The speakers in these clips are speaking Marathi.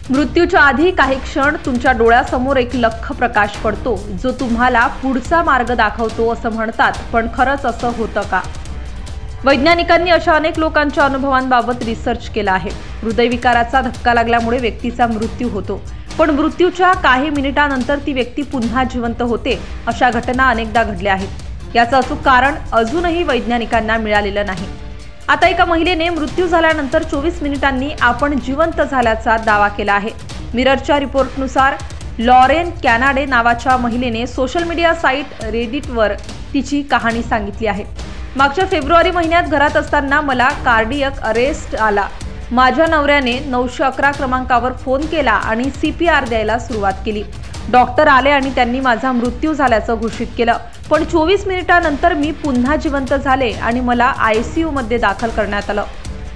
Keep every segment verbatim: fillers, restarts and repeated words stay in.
मृत्यूच्या आधी काही क्षण तुमच्या डोळ्यासमोर एक लख्ख प्रकाश पडतो, जो तुम्हाला पुढचा मार्ग दाखवतो असं म्हणतात, पण खरंच असं होतं का? वैज्ञानिकांनी अशा अनेक लोकांच्या अनुभवांबाबत रिसर्च केला आहे. हृदयविकाराचा धक्का लागल्यामुळे व्यक्तीचा मृत्यू होतो, पण मृत्यूच्या काही मिनिटांनंतर ती व्यक्ती पुन्हा जिवंत होते. अशा घटना अनेकदा घडल्या आहेत. याचं अचूक कारण अजूनही वैज्ञानिकांना मिळालेलं नाही. आता एका महिलेने मृत्यू झाल्यानंतर चोवीस मिनिटांनी आपण जिवंत झाल्याचा दावा केला आहे. मिररच्या रिपोर्टनुसार लॉरेन कॅनाडे नावाच्या महिलेने सोशल मीडिया साईट रेडिटवर तिची कहाणी सांगितली आहे. मागच्या फेब्रुवारी महिन्यात घरात असताना मला कार्डियक अरेस्ट आला. माझ्या नवऱ्याने नऊशे अकरा क्रमांकावर फोन केला आणि सी पी आर द्यायला सुरुवात केली. डॉक्टर आले आणि त्यांनी माझा मृत्यू झाल्याचं घोषित केलं. पण चोवीस मिनिटांनंतर मी पुन्हा जिवंत झाले आणि मला आय सी यू मध्ये दाखल करण्यात आलं.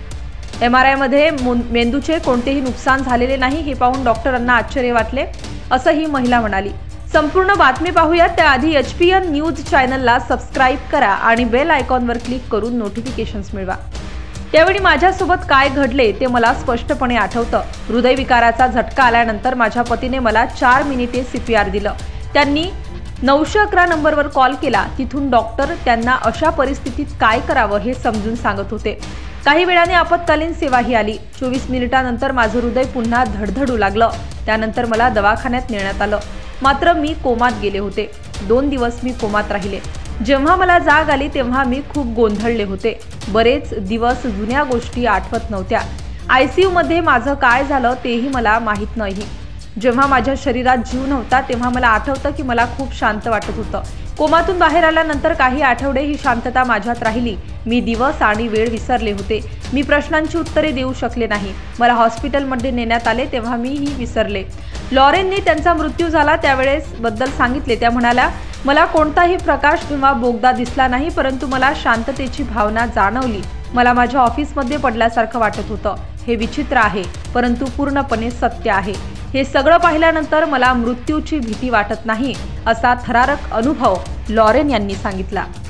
एम आर आय मध्ये मेंदूचे कोणतेही नुकसान झालेले नाही हे पाहून डॉक्टरांना आश्चर्य वाटले, असं ही महिला म्हणाली. संपूर्ण बातमी पाहूयात त्याआधी एच पी एन न्यूज चॅनलला सबस्क्राईब करा आणि बेल आयकॉनवर क्लिक करून नोटिफिकेशन्स मिळवा. त्यावेळी माझ्यासोबत काय घडले ते मला स्पष्टपणे आठवतं. हृदयविकाराचा झटका आल्यानंतर माझ्या पतीने मला चार मिनिटे सी पी आर दिलं. त्यांनी नऊशे अकरा नंबरवर कॉल केला. तिथून डॉक्टर त्यांना अशा परिस्थितीत काय करावं हे समजून सांगत होते. काही वेळाने आपत्कालीन सेवाही आली. चोवीस मिनिटांनंतर माझं हृदय पुन्हा धडधडू लागलं. त्यानंतर मला दवाखान्यात नेण्यात आलं. मात्र मी कोमात गेले होते. दोन दिवस मी कोमात राहिले. जेव्हा मला जाग आली तेव्हा मी खूप गोंधळले होते. बरेच दिवस जुन्या गोष्टी आठवत नव्हत्या. आय सी यू मध्ये माझं काय झालं तेही मला माहीत नाही. जेव्हा माझ्या शरीरात जीव नव्हता तेव्हा मला आठवतं की मला खूप शांत वाटत होतं. कोमातून बाहेर आल्यानंतर काही आठवडे ही शांतता माझ्यात राहिली. मी दिवस आणि वेळ विसरले होते. मी प्रश्नांची उत्तरे देऊ शकले नाही. मला हॉस्पिटलमध्ये नेण्यात आले तेव्हा मी ही विसरले. लॉरेनने त्यांचा मृत्यू झाला त्यावेळेस बद्दल सांगितले. त्या म्हणाल्या, मला कोणताही प्रकाश किंवा बोगदा दिसला नाही, परंतु मला शांततेची भावना जाणवली. मला माझ्या ऑफिसमध्ये पडल्यासारखं वाटत होतं. हे विचित्र आहे, परंतु पूर्णपणे सत्य आहे. हे सगळं पाहिल्यानंतर मला मृत्यूची भीती वाटत नाही, असा थरारक अनुभव लॉरेन यांनी सांगितला.